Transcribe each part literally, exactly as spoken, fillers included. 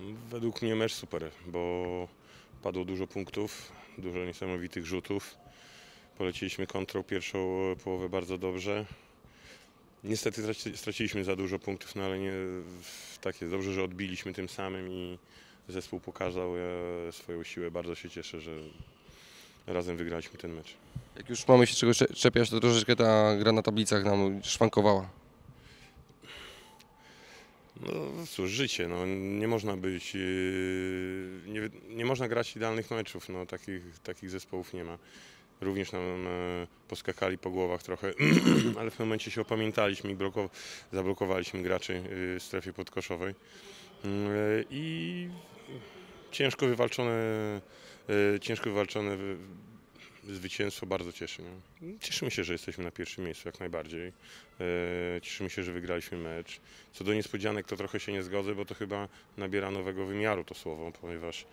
Według mnie mecz super, bo padło dużo punktów, dużo niesamowitych rzutów. Poleciliśmy kontrą pierwszą połowę bardzo dobrze. Niestety traci- straciliśmy za dużo punktów, no ale nie, tak jest dobrze, że odbiliśmy tym samym i zespół pokazał e, swoją siłę. Bardzo się cieszę, że razem wygraliśmy ten mecz. Jak już mamy się czego cze- czepiać, to troszeczkę ta gra na tablicach nam szwankowała. No cóż, życie, no, nie można być, yy, nie, nie można grać idealnych meczów, no, takich, takich zespołów nie ma. Również nam e, poskakali po głowach trochę, ale w pewnym momencie się opamiętaliśmy i bloko, zablokowaliśmy graczy yy, w strefie podkoszowej. Yy, I ciężko wywalczone, yy, ciężko wywalczone wy- zwycięstwo bardzo cieszy. Nie? Cieszymy się, że jesteśmy na pierwszym miejscu jak najbardziej. E, Cieszymy się, że wygraliśmy mecz. Co do niespodzianek to trochę się nie zgodzę, bo to chyba nabiera nowego wymiaru to słowo, ponieważ e,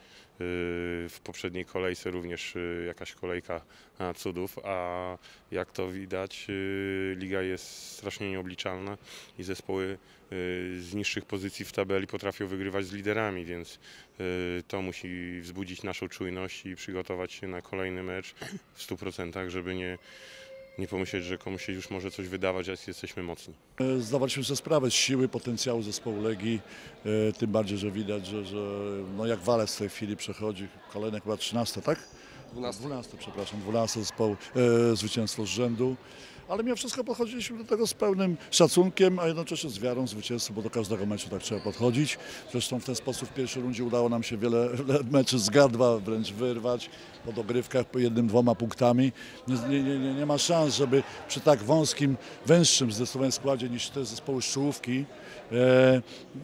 w poprzedniej kolejce również e, jakaś kolejka na cudów, a jak to widać e, liga jest strasznie nieobliczalna i zespoły e, z niższych pozycji w tabeli potrafią wygrywać z liderami, więc e, to musi wzbudzić naszą czujność i przygotować się na kolejny mecz w stu procentach, żeby nie, nie pomyśleć, że komuś się już może coś wydawać, a jesteśmy mocni. Zdawaliśmy sobie sprawę z siły, potencjału zespołu Legii, e, tym bardziej, że widać, że, że no jak Walec w tej chwili przechodzi, kolejne chyba trzynaste, tak? dwunaste. dwunaste, przepraszam, dwunaste zespoł, e, zwycięstwo z rzędu. Ale mimo wszystko podchodziliśmy do tego z pełnym szacunkiem, a jednocześnie z wiarą w zwycięstwo, bo do każdego meczu tak trzeba podchodzić. Zresztą w ten sposób w pierwszej rundzie udało nam się wiele, wiele meczy z gardła wręcz wyrwać po dogrywkach po jednym, dwoma punktami. Nie, nie, nie, nie ma szans, żeby przy tak wąskim, węższym zdecydowanie składzie niż te zespoły z czołówki e, e,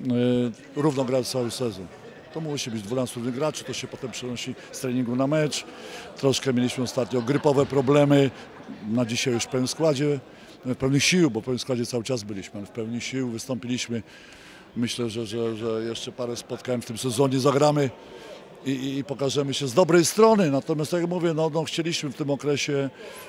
równo grać cały sezon. To musi być dwunastu graczy, to się potem przenosi z treningu na mecz. Troszkę mieliśmy ostatnio grypowe problemy, na dzisiaj już w pełnym składzie, w pełnych sił, bo w pełnym składzie cały czas byliśmy, ale w pełni sił wystąpiliśmy. Myślę, że, że, że jeszcze parę spotkań w tym sezonie zagramy i, i, i pokażemy się z dobrej strony. Natomiast tak jak mówię, no, no, chcieliśmy w tym okresie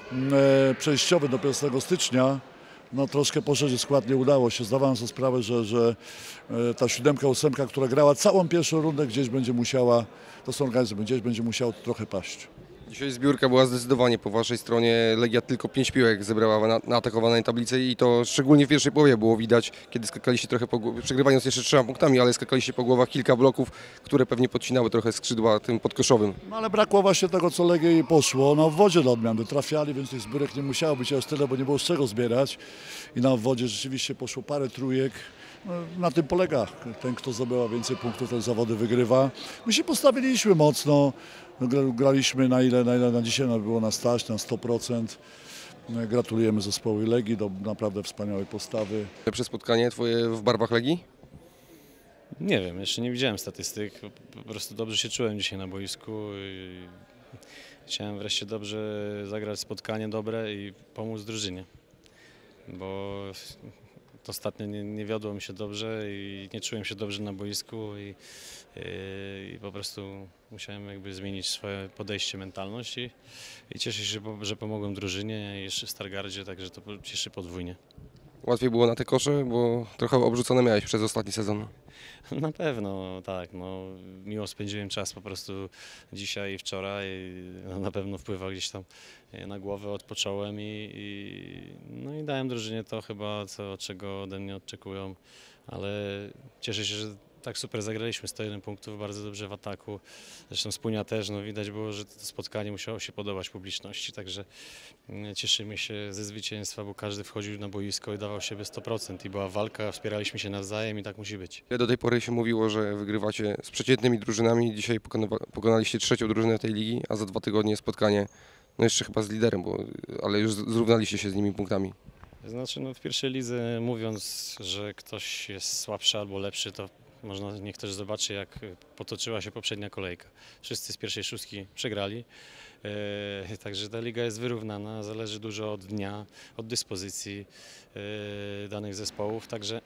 e, przejściowym do pierwszego stycznia no troszkę poszerzyć skład, nie udało się. Zdawałem sobie sprawę, że, że e, ta siódemka, ósemka, która grała całą pierwszą rundę, gdzieś będzie musiała, to są organizmy, gdzieś będzie musiało trochę paść. Dzisiaj zbiórka była zdecydowanie po waszej stronie. Legia tylko pięć piłek zebrała na, na atakowanej tablicy i to szczególnie w pierwszej połowie było widać, kiedy skakaliście trochę po głowach, przegrywając jeszcze trzema punktami, ale skakaliście po głowach kilka bloków, które pewnie podcinały trochę skrzydła tym podkoszowym. No ale brakło właśnie tego, co Legia jej poszło. Na obwodzie dla odmiany trafiali, więc tych zbiórek nie musiało być aż tyle, bo nie było z czego zbierać. I na obwodzie rzeczywiście poszło parę trójek. No, na tym polega. Ten, kto zdobywa więcej punktów, ten zawody wygrywa. My się postawiliśmy mocno. Graliśmy na ile, na ile na dzisiaj no, było na stać, na sto procent. Gratulujemy zespołowi Legii do naprawdę wspaniałej postawy. Lepsze spotkanie twoje w barwach Legii? Nie wiem, jeszcze nie widziałem statystyk. Po prostu dobrze się czułem dzisiaj na boisku. I chciałem wreszcie dobrze zagrać spotkanie dobre i pomóc drużynie. Bo ostatnio nie, nie wiodło mi się dobrze i nie czułem się dobrze na boisku i, i, i po prostu musiałem jakby zmienić swoje podejście, mentalność i, i cieszę się, że, że pomogłem drużynie jeszcze w Stargardzie, także to cieszy podwójnie. Łatwiej było na te kosze, bo trochę obrzucone miałeś przez ostatni sezon. Na pewno, tak. No, miło spędziłem czas po prostu dzisiaj i wczoraj. No, na pewno wpływa gdzieś tam na głowę, odpocząłem i, i, no i dałem drużynie to chyba, co, czego ode mnie oczekują, ale cieszę się, że tak super zagraliśmy, sto jeden punktów, bardzo dobrze w ataku. Zresztą Spunia też, no widać było, że to spotkanie musiało się podobać publiczności, także cieszymy się ze zwycięstwa, bo każdy wchodził na boisko i dawał siebie sto procent i była walka, wspieraliśmy się nawzajem i tak musi być. Do tej pory się mówiło, że wygrywacie z przeciętnymi drużynami. Dzisiaj pokonywa- pokonaliście trzecią drużynę tej ligi, a za dwa tygodnie spotkanie, no jeszcze chyba z liderem, bo, ale już zrównaliście się z nimi punktami. Znaczy, no w pierwszej lidze mówiąc, że ktoś jest słabszy albo lepszy, to można, niech ktoś zobaczy, jak potoczyła się poprzednia kolejka. Wszyscy z pierwszej szóstki przegrali, e, także ta liga jest wyrównana, zależy dużo od dnia, od dyspozycji e, danych zespołów, także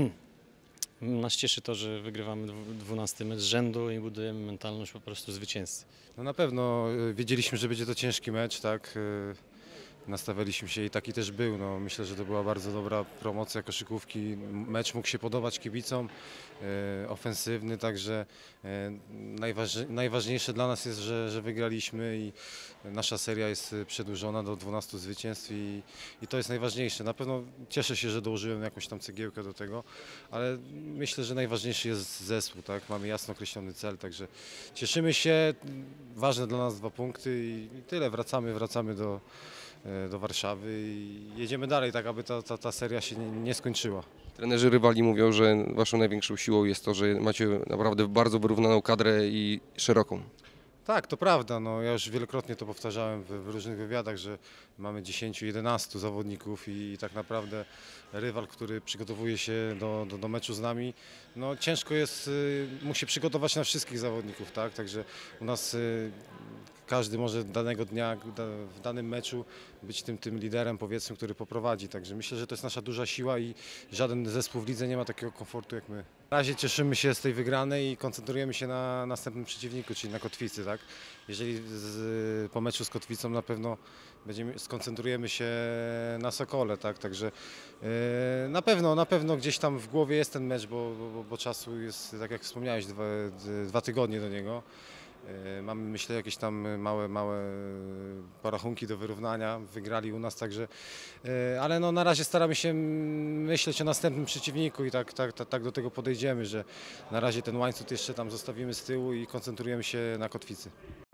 nas cieszy to, że wygrywamy dwunasty mecz z rzędu i budujemy mentalność po prostu zwycięzcy. No na pewno y, wiedzieliśmy, że będzie to ciężki mecz, tak. y, nastawialiśmy się i taki też był. No, myślę, że to była bardzo dobra promocja koszykówki. Mecz mógł się podobać kibicom, e, ofensywny, także e, najważ, najważniejsze dla nas jest, że, że wygraliśmy i nasza seria jest przedłużona do dwunastu zwycięstw i, i to jest najważniejsze. Na pewno cieszę się, że dołożyłem jakąś tam cegiełkę do tego, ale myślę, że najważniejszy jest zespół, tak? Mamy jasno określony cel, także cieszymy się. Ważne dla nas dwa punkty i tyle. Wracamy, wracamy do, do Warszawy i jedziemy dalej, tak aby ta, ta, ta seria się nie, nie skończyła. Trenerzy rywali mówią, że waszą największą siłą jest to, że macie naprawdę bardzo wyrównaną kadrę i szeroką. Tak, to prawda. No, ja już wielokrotnie to powtarzałem w, w różnych wywiadach, że mamy dziesięć jedenastu zawodników i, i tak naprawdę rywal, który przygotowuje się do, do, do meczu z nami, no ciężko jest, y, musi przygotować na wszystkich zawodników, tak? Także u nas y, każdy może danego dnia da, w danym meczu być tym, tym liderem, powiedzmy, który poprowadzi. Także myślę, że to jest nasza duża siła i żaden zespół w lidze nie ma takiego komfortu jak my. Na razie cieszymy się z tej wygranej i koncentrujemy się na następnym przeciwniku, czyli na Kotwicy, tak? Jeżeli z, po meczu z Kotwicą na pewno będziemy, skoncentrujemy się na Sokole, tak? Także yy, na pewno, na pewno gdzieś tam w głowie jest ten mecz, bo, bo, bo czasu jest, tak jak wspomniałeś, dwa, dwa tygodnie do niego. Mamy, myślę, jakieś tam małe, małe porachunki do wyrównania, wygrali u nas, także, ale no na razie staramy się myśleć o następnym przeciwniku i tak, tak, tak, tak do tego podejdziemy, że na razie ten łańcuch jeszcze tam zostawimy z tyłu i koncentrujemy się na Kotwicy.